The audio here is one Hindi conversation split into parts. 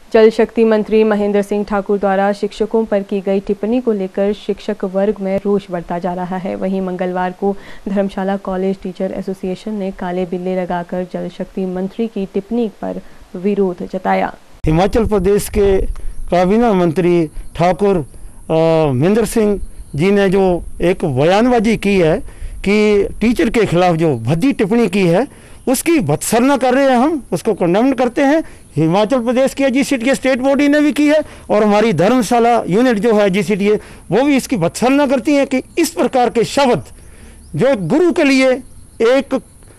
जल शक्ति मंत्री महेंद्र सिंह ठाकुर द्वारा शिक्षकों पर की गई टिप्पणी को लेकर शिक्षक वर्ग में रोष बढ़ता जा रहा है। वहीं मंगलवार को धर्मशाला कॉलेज टीचर एसोसिएशन ने काले बिल्ले लगाकर जल शक्ति मंत्री की टिप्पणी पर विरोध जताया। हिमाचल प्रदेश के काबीना मंत्री ठाकुर महेंद्र सिंह जी ने जो एक बयानबाजी की है कि टीचर के खिलाफ जो भद्दी टिप्पणी की है उसकी भत्सरना कर रहे हैं, हम उसको कंडेम करते हैं। हिमाचल प्रदेश की जीसीटीए स्टेट बॉडी ने भी की है और हमारी धर्मशाला यूनिट जो है जीसीटीए वो भी इसकी भत्सरना करती है कि इस प्रकार के शब्द जो गुरु के लिए एक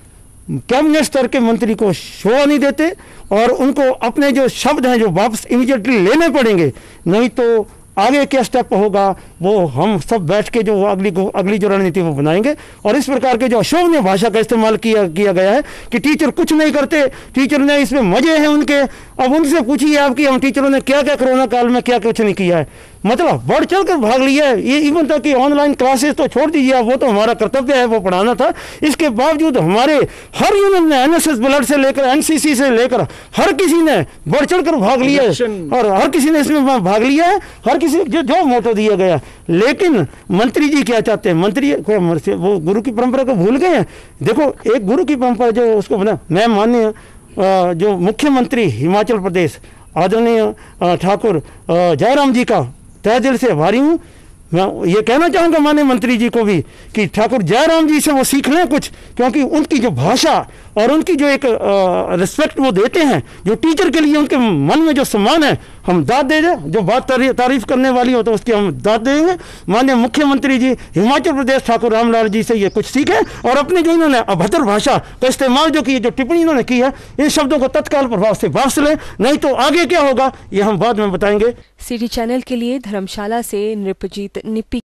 कैबिनेट स्तर के मंत्री को शोभा नहीं देते और उनको अपने जो शब्द हैं जो वापस इमीडिएटली लेने पड़ेंगे, नहीं तो आगे क्या स्टेप होगा वो हम सब बैठ के जो अगली जो रणनीति वो बनाएंगे। और इस प्रकार के जो अशोभनीय भाषा का इस्तेमाल किया गया है कि टीचर कुछ नहीं करते, टीचर ने इसमें मजे हैं उनके। अब उनसे पूछिए आपकी हम टीचरों ने क्या क्या कोरोना काल में क्या कुछ नहीं किया है, मतलब बढ़ चढ़ कर भाग लिया है। ये इवन तक कि ऑनलाइन क्लासेस तो छोड़ दीजिए, वो तो हमारा कर्तव्य है, वो पढ़ाना था। इसके बावजूद हमारे हर यूनिट ने एनएसएस ब्लड से लेकर एनसीसी से लेकर हर किसी ने बढ़ चढ़ कर भाग लिया है और हर किसी ने इसमें भाग लिया है, हर किसी जो मोटो दिया गया। लेकिन मंत्री जी क्या चाहते हैं? मंत्री वो गुरु की परंपरा को भूल गए हैं। देखो एक गुरु की परंपरा जो उसको बना, मैं माननीय जो मुख्यमंत्री हिमाचल प्रदेश आदरणीय ठाकुर जयराम जी का तहे दिल से आभारी हूँ। मैं ये कहना चाहूँगा माननीय मंत्री जी को भी कि ठाकुर जयराम जी से वो सीख लें कुछ, क्योंकि उनकी जो भाषा और उनकी जो एक रिस्पेक्ट वो देते हैं, जो टीचर के लिए उनके मन में जो सम्मान है, हम दाद दे दें। जो बात तारीफ करने वाली हो तो उसकी हम दाद देंगे। माननीय मुख्यमंत्री जी हिमाचल प्रदेश ठाकुर रामलाल जी से ये कुछ सीखें और अपने जो इन्होंने अभद्र भाषा का इस्तेमाल जो की, जो टिप्पणी इन्होंने की है, इन शब्दों को तत्काल प्रभाव से वापस लें, नहीं तो आगे क्या होगा ये हम बाद में बताएंगे। सिटी चैनल के लिए धर्मशाला से नृपजीत निप्पी।